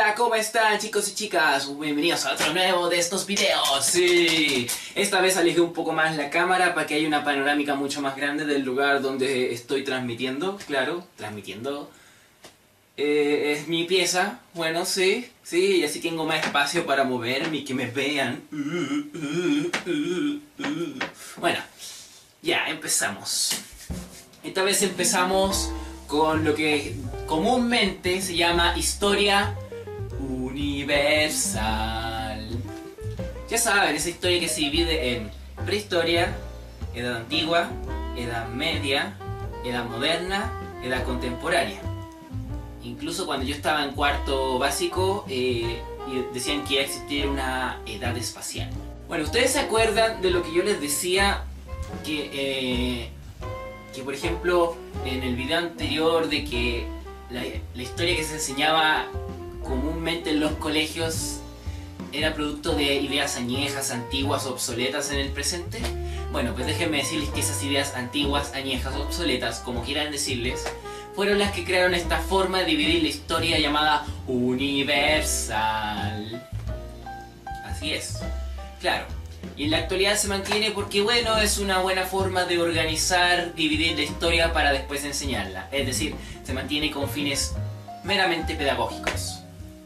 Hola, ¿cómo están chicos y chicas? Bienvenidos a otro nuevo de estos videos. Sí, esta vez alejé un poco más la cámara para que haya una panorámica mucho más grande del lugar donde estoy transmitiendo. Claro, transmitiendo. Es mi pieza, bueno, sí, y así tengo más espacio para moverme y que me vean. Bueno, ya, empezamos. Esta vez empezamos con lo que comúnmente se llama historia universal. Ya saben, esa historia que se divide en prehistoria, edad antigua, edad media, edad moderna, edad contemporánea. Incluso cuando yo estaba en cuarto básico, decían que iba a existir una edad espacial. Bueno, ¿ustedes se acuerdan de lo que yo les decía? Que por ejemplo, en el video anterior de que la historia que se enseñaba comúnmente en los colegios era producto de ideas añejas, antiguas, obsoletas en el presente. Bueno, pues déjenme decirles que esas ideas antiguas, añejas, obsoletas, como quieran decirles, fueron las que crearon esta forma de dividir la historia llamada universal. Así es, claro. Y en la actualidad se mantiene porque, bueno, es una buena forma de organizar, dividir la historia para después enseñarla. Es decir, se mantiene con fines meramente pedagógicos.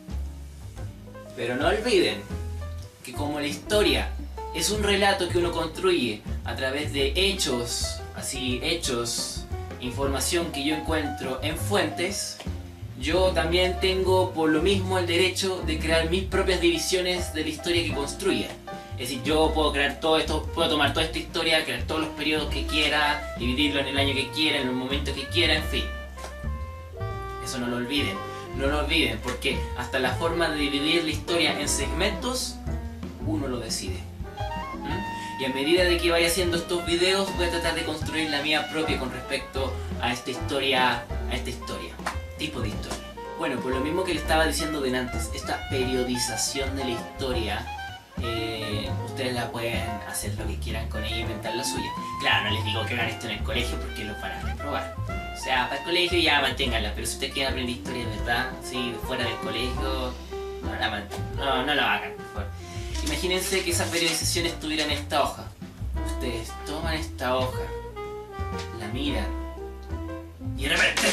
Pero no olviden que como la historia es un relato que uno construye a través de hechos, información que yo encuentro en fuentes, yo también tengo por lo mismo el derecho de crear mis propias divisiones de la historia que construya. Es decir, yo puedo crear todo esto, puedo tomar toda esta historia, crear todos los periodos que quiera, dividirlo en el año que quiera, en el momento que quiera, en fin. Eso no lo olviden, no lo olviden, porque hasta la forma de dividir la historia en segmentos, uno lo decide. Y a medida de que vaya haciendo estos videos, voy a tratar de construir la mía propia con respecto a esta historia, tipo de historia. Bueno, por lo mismo que le estaba diciendo antes, esta periodización de la historia, ustedes la pueden hacer lo que quieran con ella, inventar la suya. Claro, no les digo que hagan esto en el colegio porque lo van a reprobar. O sea, para el colegio ya manténganla, pero si ustedes quieren aprender historia de verdad, sí, fuera del colegio, no lo hagan, por favor. Imagínense que esa periodización estuviera en esta hoja. Ustedes toman esta hoja, la miran y de repente...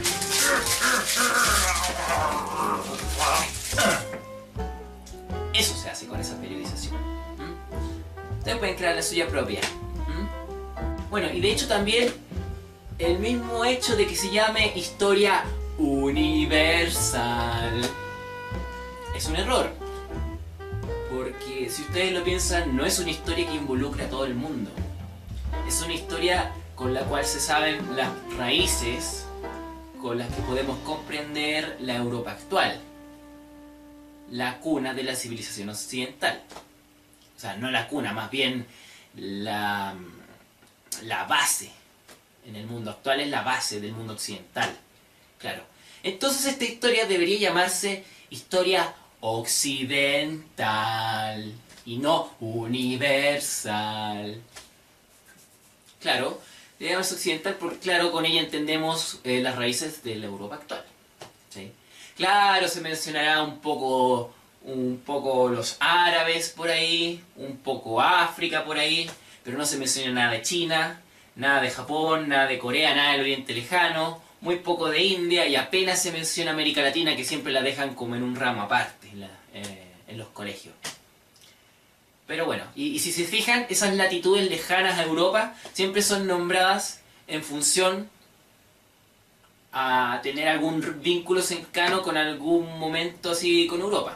Eso se hace con esa periodización. Ustedes pueden crear la suya propia. Bueno, y de hecho también el mismo hecho de que se llame historia universal es un error. Porque si ustedes lo piensan, no es una historia que involucra a todo el mundo. Es una historia con la cual se saben las raíces con las que podemos comprender la Europa actual. La cuna de la civilización occidental. O sea, no la cuna, más bien la base. En el mundo actual es la base del mundo occidental. Claro. Entonces esta historia debería llamarse historia occidental y no universal. Claro, debería llamarse occidental porque, claro, con ella entendemos las raíces de la Europa actual. ¿Sí? Claro, se mencionará un poco los árabes por ahí, un poco África por ahí, pero no se menciona nada de China, nada de Japón, nada de Corea, nada del Oriente Lejano, muy poco de India y apenas se menciona América Latina, que siempre la dejan como en un ramo aparte en los colegios. Pero bueno, y si se fijan, esas latitudes lejanas a Europa siempre son nombradas en función a tener algún vínculo cercano con algún momento así con Europa.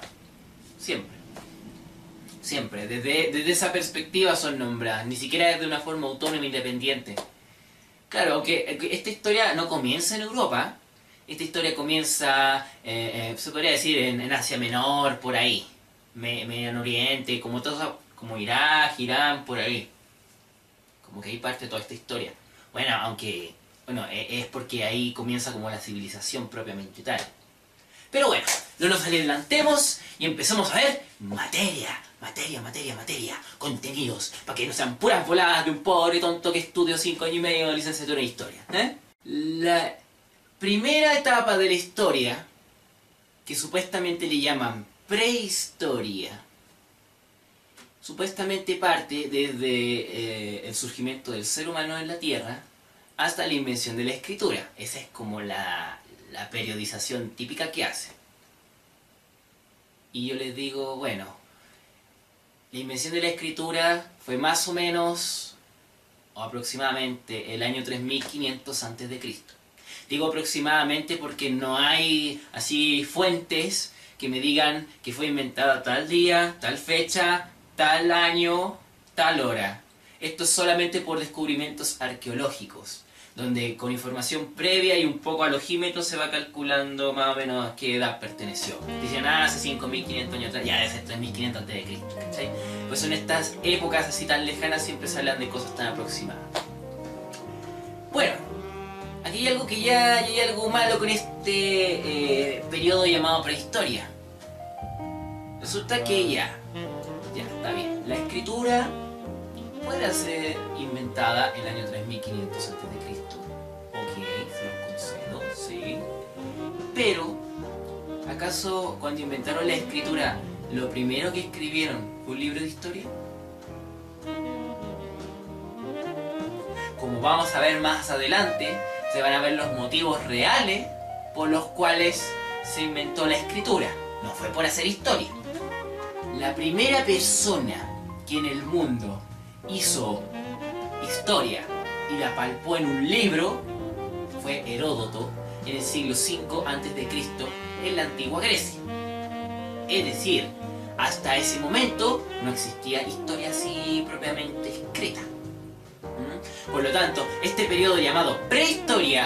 Siempre, desde esa perspectiva son nombradas, ni siquiera desde una forma autónoma e independiente. Claro, aunque esta historia no comienza en Europa, esta historia comienza, se podría decir, en Asia Menor, por ahí, Medio Oriente, como Irak, Irán, por ahí. Como que ahí parte toda esta historia. Bueno, es porque ahí comienza como la civilización propiamente tal. Pero bueno, no nos adelantemos y empezamos a ver materia, contenidos, para que no sean puras voladas de un pobre tonto que estudió 5 años y medio de licenciatura en historia. La primera etapa de la historia que supuestamente le llaman prehistoria, supuestamente parte desde el surgimiento del ser humano en la Tierra hasta la invención de la escritura. Esa es como la periodización típica que hace. Y yo les digo, bueno, la invención de la escritura fue más o menos, o aproximadamente, el año 3500 a.C. Digo aproximadamente porque no hay así fuentes que me digan que fue inventada tal día, tal fecha, tal año, tal hora. Esto es solamente por descubrimientos arqueológicos, donde con información previa y un poco al ojímetro se va calculando más o menos a qué edad perteneció. Dicen, hace 5500 años atrás, ya debe ser 3500 a.C., ¿cachai? Pues en estas épocas así tan lejanas siempre se hablan de cosas tan aproximadas. Bueno, aquí hay algo que ya hay algo malo con este periodo llamado prehistoria. Resulta que ya está bien. La escritura puede ser inventada en el año 3500 a.C. Ok, se lo concedo, sí. Pero, ¿acaso cuando inventaron la escritura, lo primero que escribieron fue un libro de historia? Como vamos a ver más adelante, se van a ver los motivos reales por los cuales se inventó la escritura. No fue por hacer historia. La primera persona que en el mundo hizo historia y la palpó en un libro fue Heródoto en el siglo V a.C. en la antigua Grecia. Es decir, hasta ese momento no existía historia así propiamente escrita. Por lo tanto, este periodo llamado prehistoria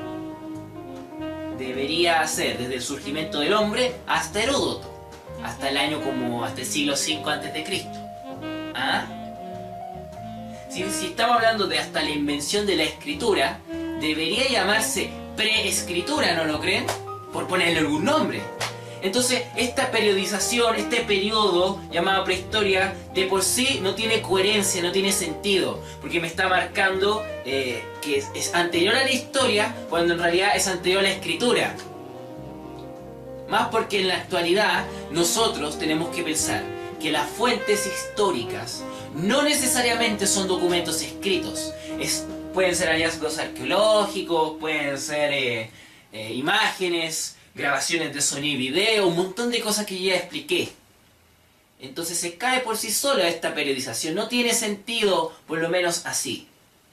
debería ser desde el surgimiento del hombre hasta Heródoto, hasta el año hasta el siglo V a.C. ¿Ah? Si estamos hablando de hasta la invención de la escritura, debería llamarse preescritura, ¿no lo creen? Por ponerle algún nombre. Entonces, esta periodización, este periodo llamado prehistoria, de por sí no tiene coherencia, no tiene sentido, porque me está marcando que es anterior a la historia, cuando en realidad es anterior a la escritura. Más porque en la actualidad nosotros tenemos que pensar que las fuentes históricas no necesariamente son documentos escritos. Pueden ser hallazgos arqueológicos, pueden ser imágenes, grabaciones de sonido y video, un montón de cosas que ya expliqué. Entonces se cae por sí sola esta periodización. No tiene sentido, por lo menos así.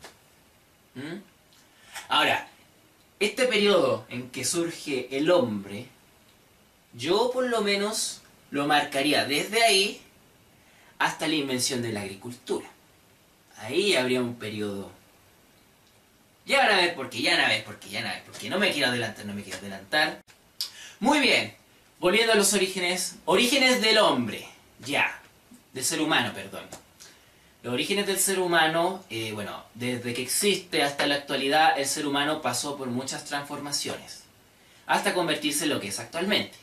Ahora, este periodo en que surge el hombre, yo por lo menos lo marcaría desde ahí hasta la invención de la agricultura. Ahí habría un periodo. Ya van a ver por qué, porque no me quiero adelantar. Muy bien, volviendo a los orígenes del hombre, del ser humano, perdón. Los orígenes del ser humano, bueno, desde que existe hasta la actualidad, el ser humano pasó por muchas transformaciones, hasta convertirse en lo que es actualmente.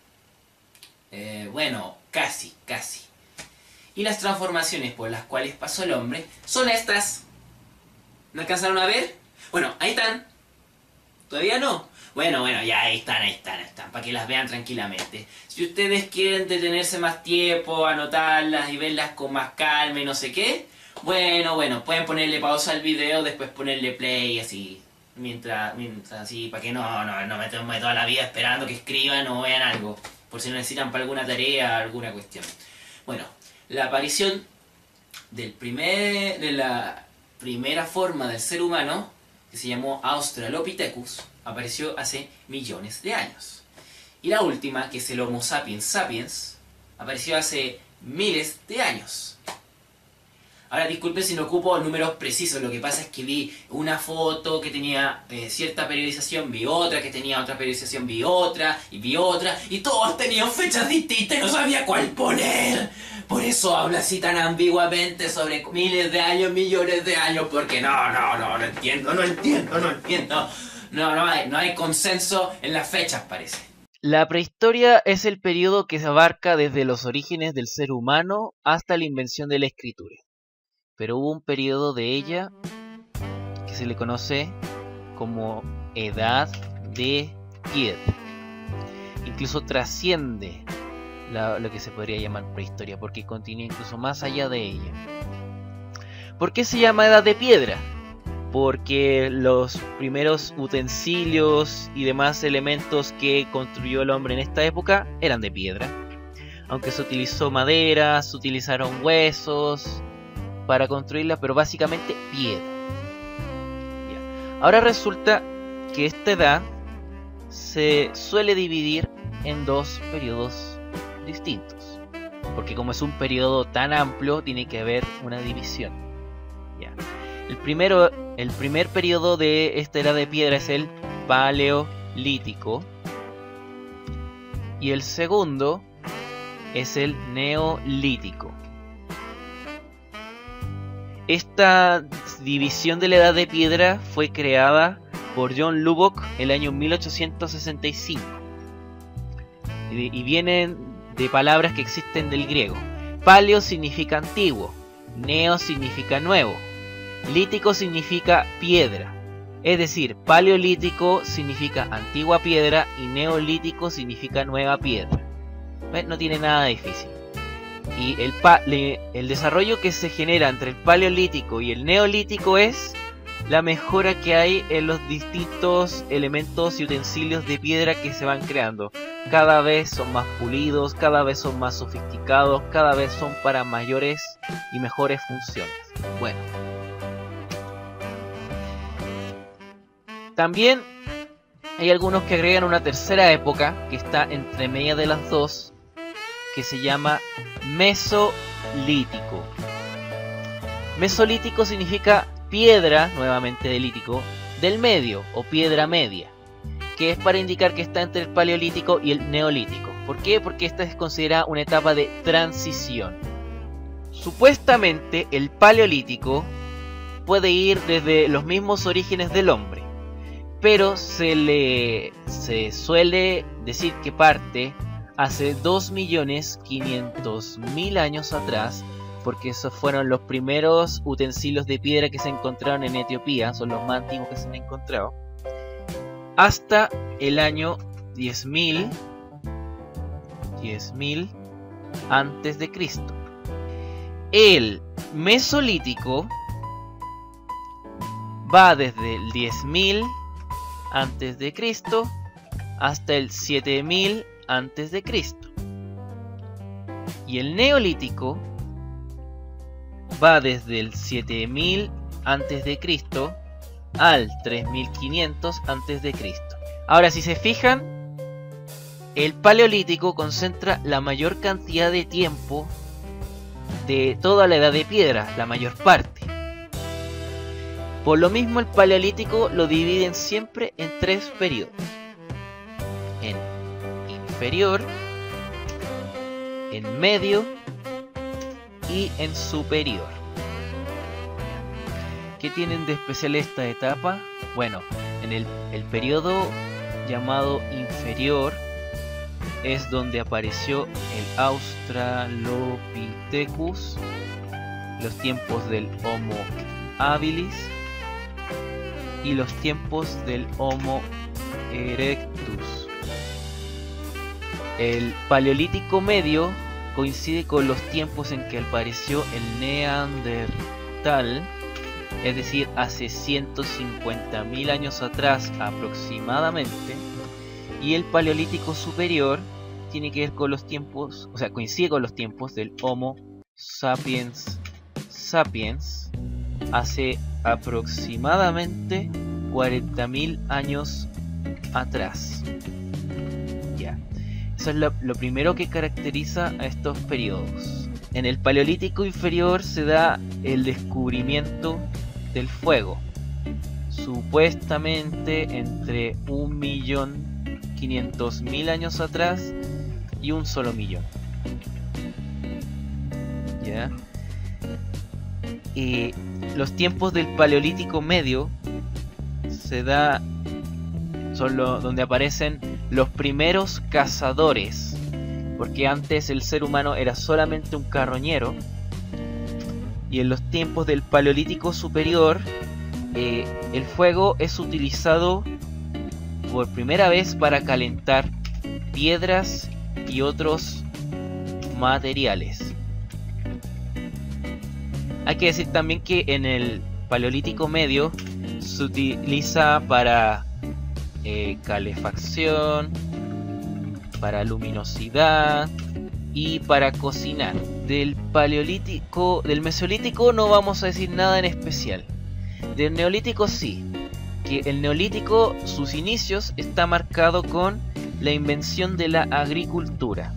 Bueno, casi. Y las transformaciones por las cuales pasó el hombre son estas. ¿No alcanzaron a ver? Bueno, ahí están. ¿Todavía no? Bueno, ya ahí están, para que las vean tranquilamente. Si ustedes quieren detenerse más tiempo, anotarlas y verlas con más calma y no sé qué, bueno, pueden ponerle pausa al video, después ponerle play, así, mientras así, para que no me tome toda la vida esperando que escriban o vean algo, por si lo necesitan para alguna tarea, alguna cuestión. Bueno, la aparición de la primera forma del ser humano, que se llamó Australopithecus, apareció hace millones de años. Y la última, que es el Homo sapiens sapiens, apareció hace miles de años. Ahora disculpen si no ocupo números precisos, lo que pasa es que vi una foto que tenía cierta periodización, vi otra que tenía otra periodización, vi otra, y todos tenían fechas distintas y no sabía cuál poner. Por eso habla así tan ambiguamente sobre miles de años, millones de años, porque no entiendo. No hay consenso en las fechas, parece. La prehistoria es el periodo que se abarca desde los orígenes del ser humano hasta la invención de la escritura. Pero hubo un periodo de ella que se le conoce como Edad de Piedra. incluso trasciende lo que se podría llamar prehistoria, porque continúa incluso más allá de ella. ¿Por qué se llama Edad de Piedra? Porque los primeros utensilios y demás elementos que construyó el hombre en esta época eran de piedra. Aunque se utilizó madera, se utilizaron huesos para construirla, pero básicamente piedra. Ya. Ahora resulta que esta edad se suele dividir en dos periodos distintos, porque como es un periodo tan amplio, tiene que haber una división. Ya. El primer periodo de esta edad de piedra es el Paleolítico, y el segundo es el Neolítico. Esta división de la edad de piedra fue creada por John Lubbock el año 1865 y vienen de palabras que existen del griego. Paleo significa antiguo, neo significa nuevo, lítico significa piedra. Es decir, paleolítico significa antigua piedra y neolítico significa nueva piedra. No tiene nada de difícil. Y el desarrollo que se genera entre el paleolítico y el neolítico es la mejora que hay en los distintos elementos y utensilios de piedra que se van creando. Cada vez son más pulidos, cada vez son más sofisticados, cada vez son para mayores y mejores funciones. Bueno. También hay algunos que agregan una tercera época que está entre media de las dos, que se llama Mesolítico. Mesolítico significa piedra, nuevamente de lítico, del medio o piedra media, que es para indicar que está entre el Paleolítico y el Neolítico. ¿Por qué? Porque esta es considerada una etapa de transición. Supuestamente el Paleolítico puede ir desde los mismos orígenes del hombre, pero se suele decir que parte hace 2.500.000 años atrás, porque esos fueron los primeros utensilios de piedra que se encontraron en Etiopía, son los más antiguos que se han encontrado, hasta el año 10.000 antes de Cristo. El Mesolítico va desde el 10.000 antes de Cristo hasta el 7.000 antes de Cristo. Y el Neolítico va desde el 7000 antes de Cristo al 3500 antes de Cristo. Ahora, si se fijan, el Paleolítico concentra la mayor cantidad de tiempo de toda la edad de piedra, la mayor parte. Por lo mismo, el Paleolítico lo dividen siempre en tres periodos: en inferior, en medio y en superior. ¿Qué tienen de especial esta etapa? Bueno, en el periodo llamado inferior es donde apareció el Australopithecus, los tiempos del Homo habilis y los tiempos del Homo erectus. El Paleolítico medio coincide con los tiempos en que apareció el Neandertal, es decir, hace 150.000 años atrás aproximadamente, y el Paleolítico superior tiene que ver con los tiempos, o sea, coincide con los tiempos del Homo sapiens sapiens, hace aproximadamente 40.000 años atrás. Ya. Eso es lo primero que caracteriza a estos periodos. En el Paleolítico inferior se da el descubrimiento del fuego, supuestamente entre 1.500.000 años atrás y un solo millón. ¿Ya? Y los tiempos del Paleolítico medio son donde aparecen los primeros cazadores, porque antes el ser humano era solamente un carroñero. Y en los tiempos del Paleolítico superior, el fuego es utilizado por primera vez para calentar piedras y otros materiales. Hay que decir también que en el Paleolítico Medio se utiliza para calefacción, para luminosidad y para cocinar. Del Mesolítico no vamos a decir nada en especial. Del Neolítico sí, que el Neolítico, sus inicios, está marcado con la invención de la agricultura.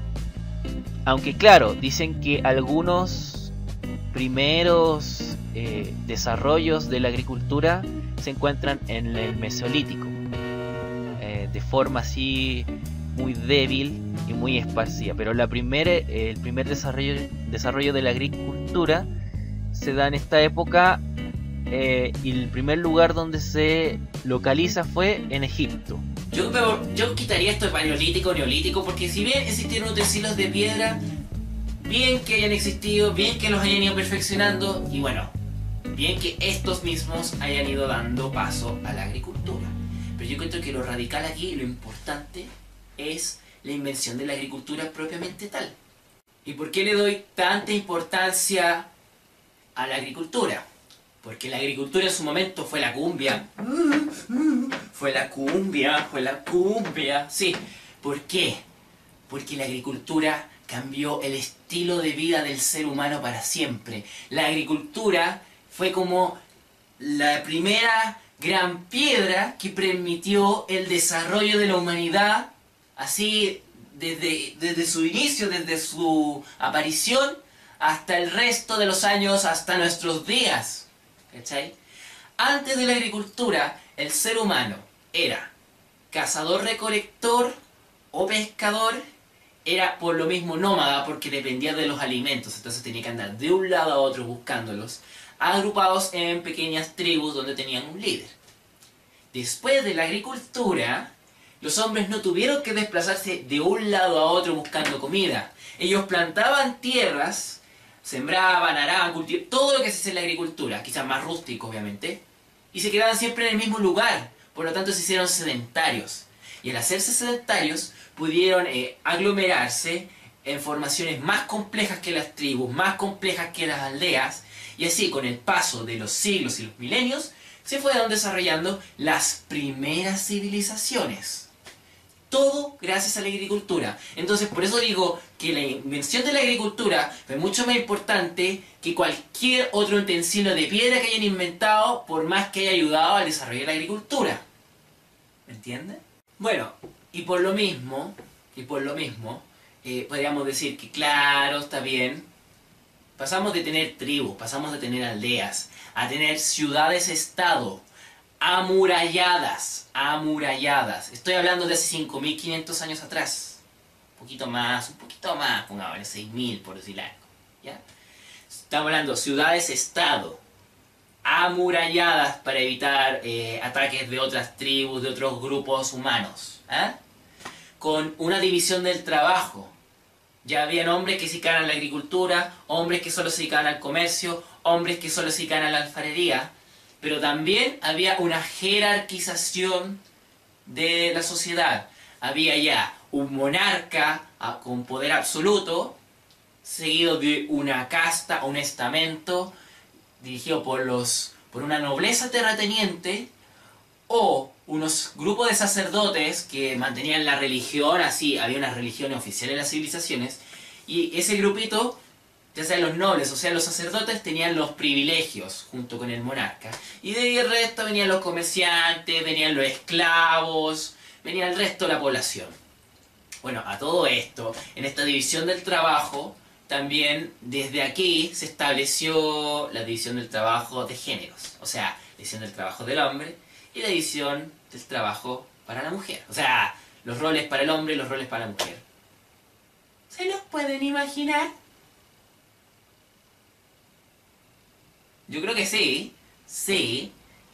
Aunque claro, dicen que algunos primeros desarrollos de la agricultura se encuentran en el Mesolítico, de forma así muy débil y muy esparcida, pero el primer desarrollo de la agricultura se da en esta época, y el primer lugar donde se localiza fue en Egipto. Yo quitaría esto de paleolítico, neolítico, porque si bien existieron utensilios de piedra, bien que hayan existido, bien que los hayan ido perfeccionando, y bueno, bien que estos mismos hayan ido dando paso a la agricultura. Pero yo encuentro que lo radical aquí, lo importante, es la invención de la agricultura propiamente tal. ¿Y por qué le doy tanta importancia a la agricultura? Porque la agricultura en su momento fue la cumbia. Fue la cumbia. Sí. ¿Por qué? Porque la agricultura cambió el estilo de vida del ser humano para siempre. La agricultura fue como la primera gran piedra que permitió el desarrollo de la humanidad, así desde su inicio, desde su aparición, hasta el resto de los años, hasta nuestros días. ¿Cachai? Antes de la agricultura, el ser humano era cazador-recolector o pescador, era por lo mismo nómada porque dependía de los alimentos, entonces tenía que andar de un lado a otro buscándolos, agrupados en pequeñas tribus donde tenían un líder. Después de la agricultura, los hombres no tuvieron que desplazarse de un lado a otro buscando comida. Ellos plantaban tierras, sembraban, araban, cultivaban, todo lo que se hace en la agricultura, quizás más rústico obviamente, y se quedaban siempre en el mismo lugar, por lo tanto se hicieron sedentarios. Y al hacerse sedentarios, pudieron aglomerarse en formaciones más complejas que las tribus, más complejas que las aldeas, y así con el paso de los siglos y los milenios, se fueron desarrollando las primeras civilizaciones. Todo gracias a la agricultura. Entonces por eso digo que la invención de la agricultura fue mucho más importante que cualquier otro utensilio de piedra que hayan inventado, por más que haya ayudado al desarrollo de la agricultura. ¿Me entienden? Bueno, y por lo mismo, podríamos decir que claro, está bien, pasamos de tener tribus, pasamos de tener aldeas, a tener ciudades-estado, amuralladas. Estoy hablando de hace 5.500 años atrás. Un poquito más, pongamos 6.000 por decir algo. ¿Ya? Estamos hablando de ciudades-estado, amuralladas para evitar ataques de otras tribus, de otros grupos humanos. Con una división del trabajo. Ya habían hombres que se dedicaban a la agricultura, hombres que solo se dedicaban al comercio, hombres que solo se dedicaban a la alfarería, pero también había una jerarquización de la sociedad. Había ya un monarca con poder absoluto, seguido de una casta, un estamento, dirigido por una nobleza terrateniente, o unos grupos de sacerdotes que mantenían la religión, así, había una religión oficial en las civilizaciones, y ese grupito, ya sean los nobles o sean los sacerdotes, tenían los privilegios junto con el monarca. Y de ahí el resto venían los comerciantes, venían los esclavos, venía el resto de la población. Bueno, a todo esto, en esta división del trabajo, también desde aquí se estableció la división del trabajo de géneros. O sea, la división del trabajo del hombre y la división del trabajo para la mujer. O sea, los roles para el hombre y los roles para la mujer. ¿Se los pueden imaginar? Yo creo que sí. Sí.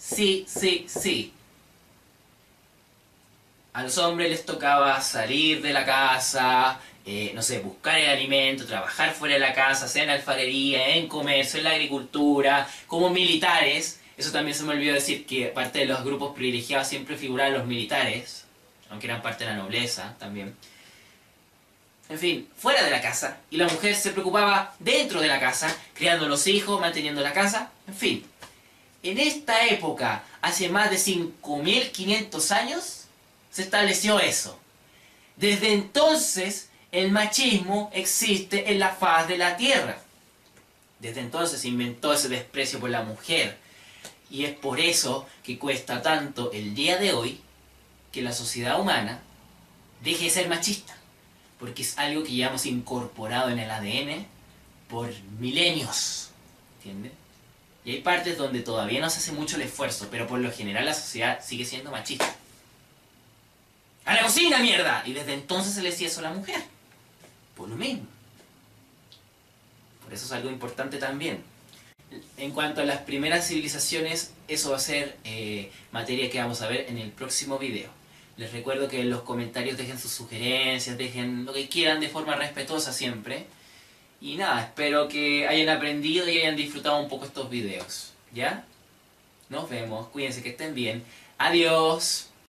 A los hombres les tocaba salir de la casa, no sé, buscar el alimento, trabajar fuera de la casa, sea en la alfarería, en comercio, en la agricultura, como militares. Eso también se me olvidó decir, que parte de los grupos privilegiados siempre figuraban los militares. aunque eran parte de la nobleza también. En fin, fuera de la casa, y la mujer se preocupaba dentro de la casa, criando los hijos, manteniendo la casa, en fin. En esta época, hace más de 5.500 años, se estableció eso. Desde entonces, el machismo existe en la faz de la tierra. Desde entonces se inventó ese desprecio por la mujer. Y es por eso que cuesta tanto el día de hoy que la sociedad humana deje de ser machista. Porque es algo que llevamos incorporado en el ADN por milenios. ¿Entiendes? Y hay partes donde todavía no se hace mucho el esfuerzo, pero por lo general la sociedad sigue siendo machista. ¡A la cocina, mierda! Y desde entonces se le decía eso a la mujer. Por lo mismo. Por eso es algo importante también. En cuanto a las primeras civilizaciones, eso va a ser materia que vamos a ver en el próximo video. Les recuerdo que en los comentarios dejen sus sugerencias, dejen lo que quieran de forma respetuosa siempre. Y nada, espero que hayan aprendido y hayan disfrutado un poco estos videos. ¿Ya? Nos vemos, cuídense, que estén bien. Adiós.